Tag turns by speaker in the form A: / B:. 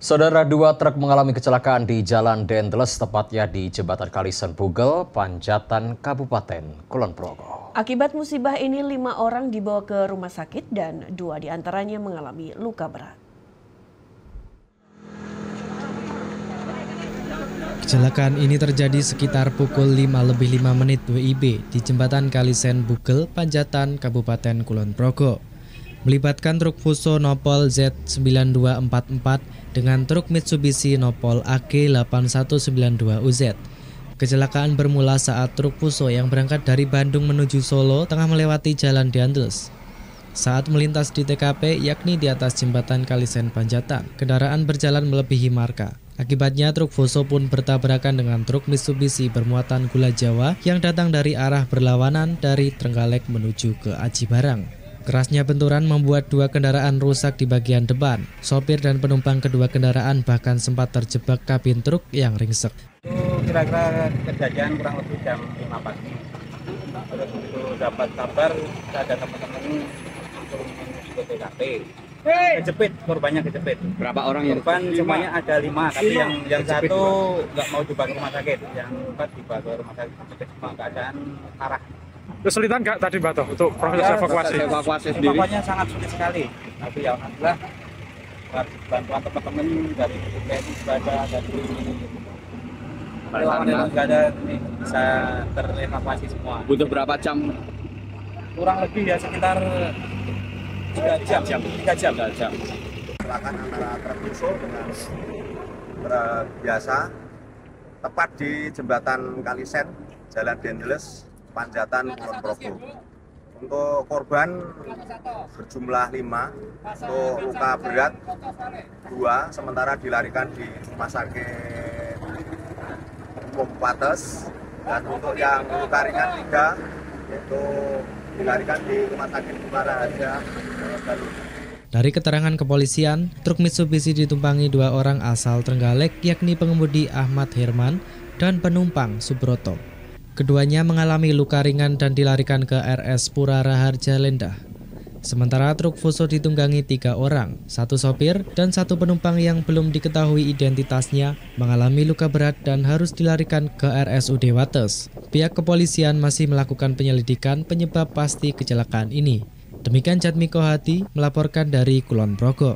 A: Saudara, dua truk mengalami kecelakaan di Jalan Dendles, tepatnya di Jembatan Kalisen Bugel, Panjatan, Kabupaten Kulon Progo.
B: Akibat musibah ini 5 orang dibawa ke rumah sakit dan 2 diantaranya mengalami luka berat.
C: Kecelakaan ini terjadi sekitar pukul 5:05 WIB di Jembatan Kalisen Bugel, Panjatan, Kabupaten Kulon Progo. Melibatkan truk Fuso Nopol Z9244 dengan truk Mitsubishi Nopol AG8192UZ. Kecelakaan bermula saat truk Fuso yang berangkat dari Bandung menuju Solo tengah melewati Jalan Dendles. Saat melintas di TKP, yakni di atas Jembatan Kalisen Panjatan, kendaraan berjalan melebihi marka. Akibatnya truk Fuso pun bertabrakan dengan truk Mitsubishi bermuatan gula Jawa yang datang dari arah berlawanan dari Trenggalek menuju ke Aji Barang. Kerasnya benturan membuat 2 kendaraan rusak di bagian depan. Sopir dan penumpang kedua kendaraan bahkan sempat terjebak kabin truk yang ringsek.
D: Itu kira-kira kejadian kurang lebih jam 5 pagi. Terus itu dapat kabar ada teman-teman untuk menuju ke TKP. Kejepit, korbannya kejepit.
E: Berapa orang yang
D: korban? Semuanya ada 5, tapi yang satu nggak mau dibawa ke rumah sakit, yang 4 dibawa ke rumah sakit. Kejepit semua, keadaan parah.
F: Kesulitan nggak tadi Mbak Toh untuk proses evakuasi?
E: Evakuasi sendiri.
D: Evakuasinya sangat sulit sekali. Tapi ya alhamdulillah bantuan teman-teman dari TNI juga ada, dari relawan juga ada, ini bisa terevakuasi semua.
E: Butuh berapa jam?
D: Kurang lebih ya sekitar 3 jam.
G: Kecelakaan antara truk Fuso dengan truk biasa tepat di Jembatan Kalisen, Jalan Dendles, Panjatan, Kulon Progo. Untuk korban berjumlah 5, untuk luka berat 2, sementara dilarikan di Rumah Sakit Umum Pates, dan untuk yang luka ringan 3, yaitu dilarikan di Rumah Sakit Umaraharja, Garut.
C: Dari keterangan kepolisian, truk Mitsubishi ditumpangi 2 orang asal Trenggalek, yakni pengemudi Ahmad Herman dan penumpang Subroto. Keduanya mengalami luka ringan dan dilarikan ke RS Pura Raharja Lendah. Sementara truk Fuso ditunggangi 3 orang, 1 sopir dan 1 penumpang yang belum diketahui identitasnya mengalami luka berat dan harus dilarikan ke RSUD Wates. Pihak kepolisian masih melakukan penyelidikan penyebab pasti kecelakaan ini. Demikian Jatmiko Hati melaporkan dari Kulon Progo.